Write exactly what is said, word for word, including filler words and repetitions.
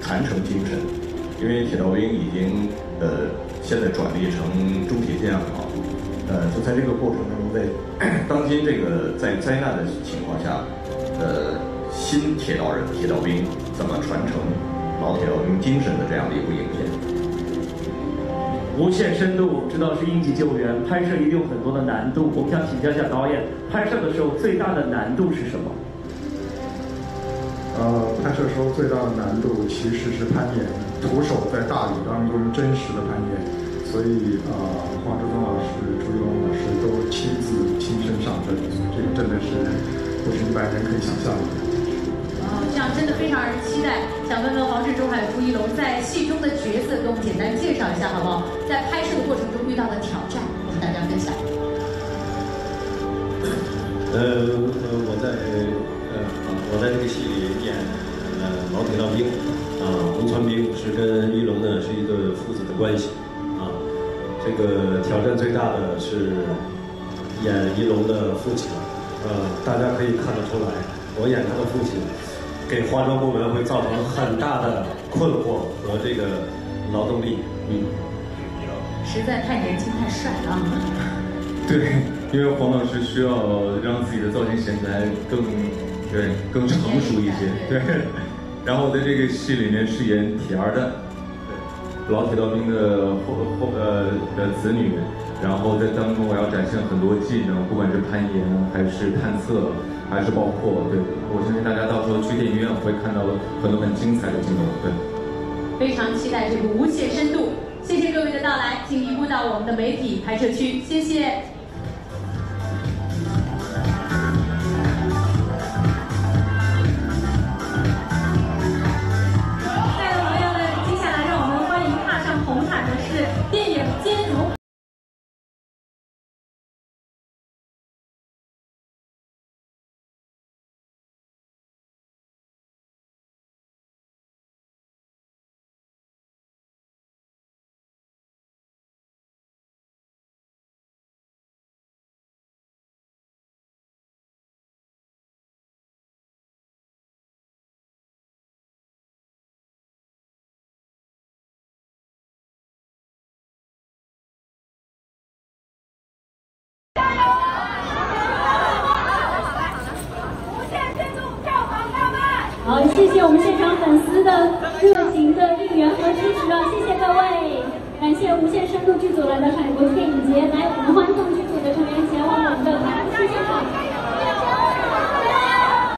传承精神，因为铁道兵已经呃现在转隶成中铁建了，呃就在这个过程当中，在当今这个在灾难的情况下，呃新铁道人铁道兵怎么传承老铁道兵精神的这样的一部影片。 无限深度，知道是应急救援，拍摄一定有很多的难度。我们想请教一下导演，拍摄的时候最大的难度是什么？ 呃，拍摄时候最大的难度其实是攀岩，徒手在大雨当中真实的攀岩，所以呃，黄志忠老师、朱一龙老师都亲自亲身上阵，这个真的是不是一般人可以想象的。 哦，这样真的非常让人期待。想问问黄志忠还有朱一龙在戏中的角色，跟我们简单介绍一下好不好？在拍摄的过程中遇到的挑战，和大家分享。 呃呃，我在呃我在这个戏里演呃老铁道兵啊，红川兵是跟一龙呢是一对父子的关系啊。这个挑战最大的是演一龙的父亲，呃，大家可以看得出来，我演他的父亲。给化妆部门会造成很大的困惑和这个劳动力，嗯， 实在太年轻太帅了。 对，因为黄老师需要让自己的造型显起来更对更成熟一些，对。然后我在这个戏里面饰演铁二代，老铁道兵的后后呃的子女，然后在当中我要展现很多技能，不管是攀岩还是探测。还是包括对，我相信大家到时候去电影院会看到很多很精彩的镜头，对。 非常期待这部《无限深度》，谢谢各位的到来，请移步到我们的媒体拍摄区，谢谢。亲爱的朋友们，接下来让我们欢迎踏上红毯的是电影《坚如》。 好，谢谢我们现场粉丝的热情的应援和支持啊！谢谢各位，感谢无限深度剧组来到上海国际电影节，来，我们欢送剧组的成员前往我们的台。